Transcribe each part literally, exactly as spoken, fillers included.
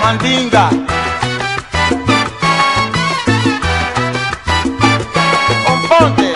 mandinga. Componte.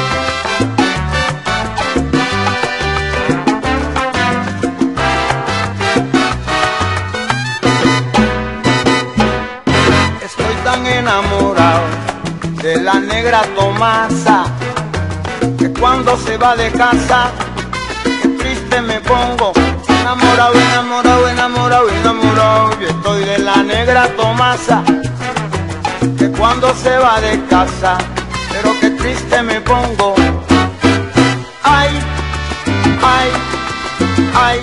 Estoy tan enamorado de la negra Tomasa que cuando se va de casa, qué triste me pongo. Enamorado, enamorado, enamorado, enamorado. Yo estoy de la negra Tomasa que cuando se va de casa, pero qué triste me pongo. Ay, ay, ay.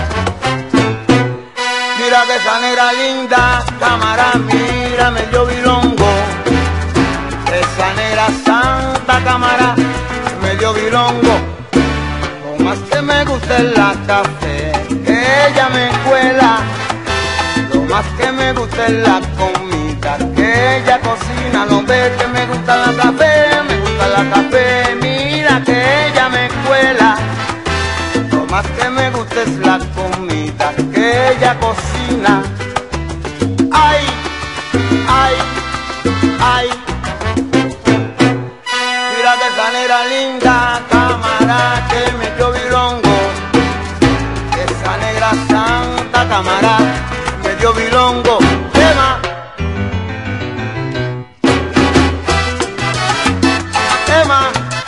Mira que esa negra linda, cámara, mira medio bilongo. Esa negra santa, cámara, medio bilongo. Lo más que me gusta es la café que ella me cuela. Lo más que me gusta es la comida que ella cocina. No ve que me gusta la café, me gusta la café. Mira que ella me cuela. Lo más que me gusta es la comida que ella cocina. Ay, ay, ay. Mira que esa negra linda, cámara, que me dio bilongo. Esa negra santa, cámara, me dio bilongo. Tema. Tema.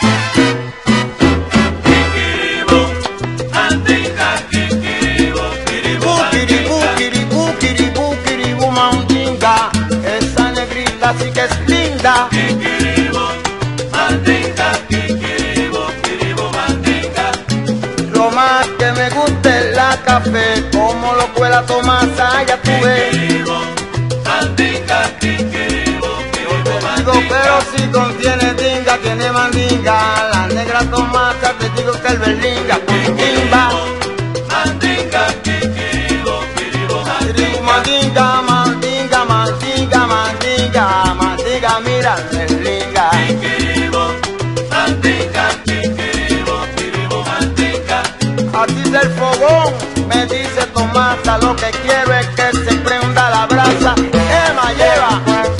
Kikiribu, mandinga, kikiribu, kiribu, Kiribu, kiribu, kiribu, kiribu, mandinga. Esa negrita sí que es linda. kikiribu, mandinga, kikiribu, kiribu, mandinga. Lo más que me gusta es la café, como lo cuela Tomasa, ya tú ves. Kikiribu, mandinga, kikiribu, kiribu, Digo, mandinga. pero si contiene dinga, tiene mandinga. La negra Tomasa, te digo que el berlinga con timba. Mandinga, kikiribu, kiribu, Kiribu, mandinga. mandinga, mandinga, mandinga, mandinga, mandinga, mira el berlinga. Kikiribu, mandinga, kikiribu, kiribu, mandinga. Así del fogón, me dice Tomasa, lo que quiero es que se prenda la brasa. Emma lleva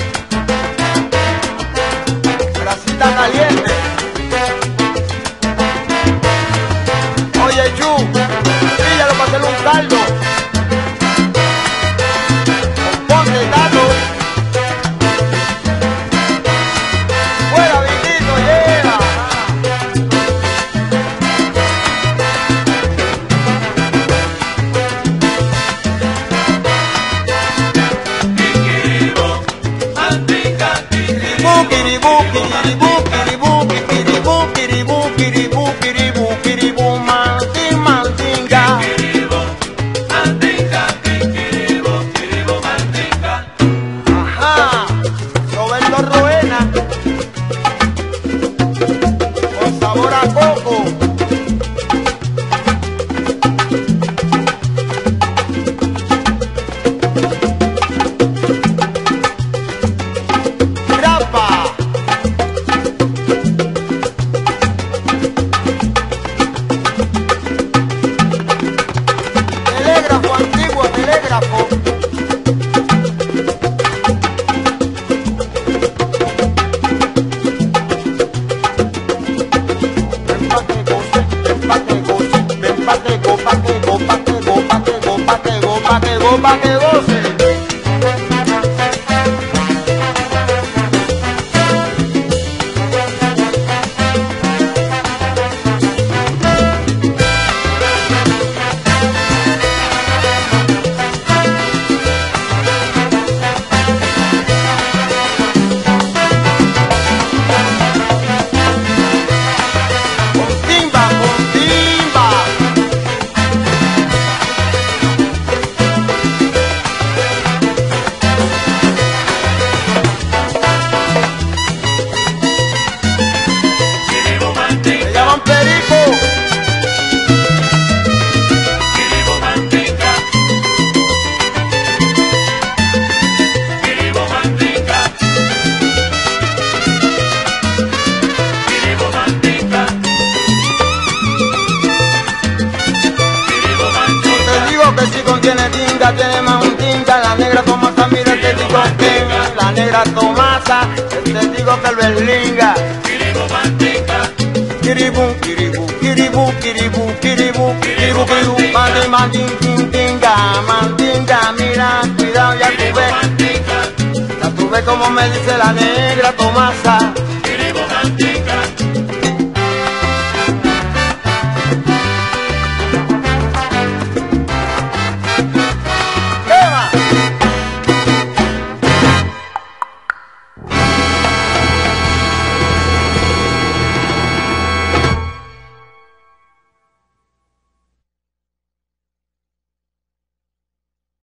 brasita caliente. Oye, Yu, píllalo para hacerle un caldo. Ponte gato. Fuera, Vitito, lleva. Kikiribu, mandinga, kikiribu, Kiribu, kiribu, kiribu, kiribu, kiribu, kiribu, kiribu, kiribu, manding, mandinga. kikiribu, mandinga, kikiribu, kiribu, mandinga. Ajá, Roberto Roena, con sabor a coco. Rapa. Telégrafo antiguo, telégrafo. Ven pa' que goce, ven pa' que goce, ven pa' que go, pa' que go, pa' que go, pa' que go, pa' que go, pa' que go, pa' que goce. Con timba, con timba. te lo eslinga. Kiribu mandinga, Kiribu, kiribu, kiribu, kiribu, kiribu, kiribu, kiribu, mandi, mandinga, mandinga, mira, cuidado, ya tú ves, mandinga, ya tú ves como me dice la negra Tomasa.